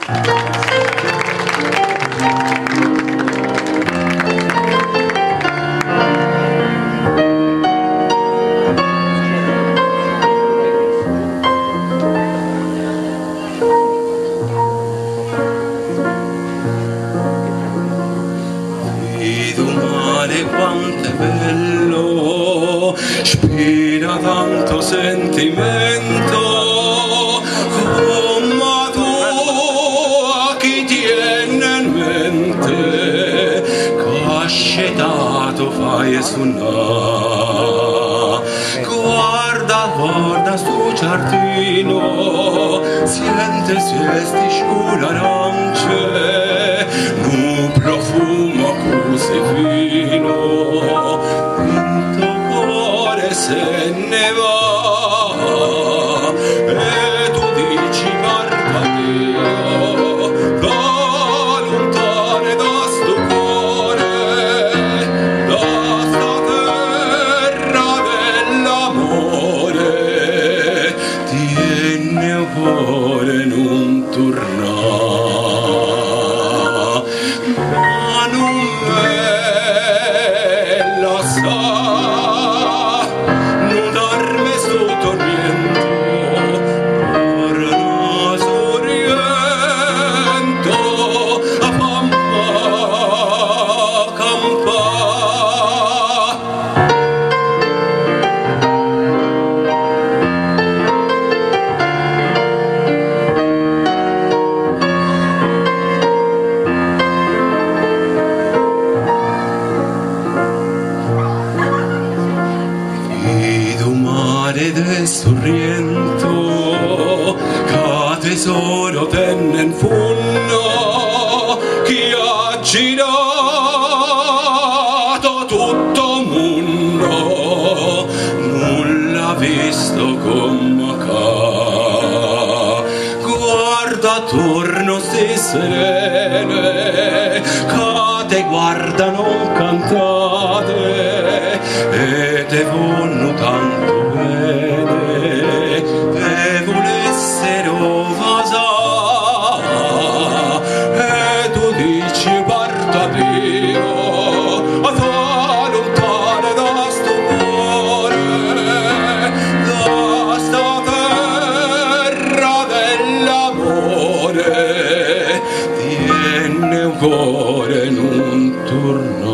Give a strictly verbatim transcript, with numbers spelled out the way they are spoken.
Quanto è bello, spira tanto sentimento, come tu a chi tiene in mente, cascetato fai suonare. Guarda, guarda sto giardino, sente se sticciura arance, nu profumo così fino, il tuo cuore se ne va, e tu dici guarda Dio, da lontane da sto cuore, da sta terra dell'amore, tieni il cuore non tornare, ma non non darmi sto tormento, ora non sorriento, a famma campa. Mare del sorriento, che tesoro tenne in fondo, chi ha girato tutto mondo, non l'ha visto come ca. Guarda attorno ste serene, che te guardano cantate, e te vanno tanto bene, te volessero vasà, e tu dici guarda Dio, a fa lontane da sto cuore, da sta terra dell'amore, tiene un cuore non torna.